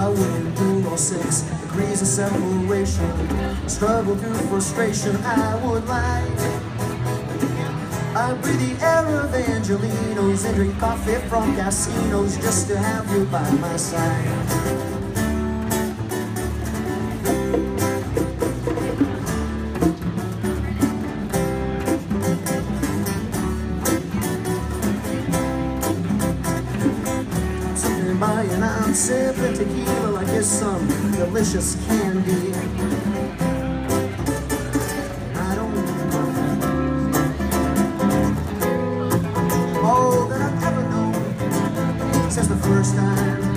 I wouldn't do all 6 degrees of separation. Struggle through frustration, I would lie. I breathe the air of Angelinos and drink coffee from casinos just to have you by my side. And I'm sipping tequila like it's some delicious candy. I don't know all that I've ever known since the first time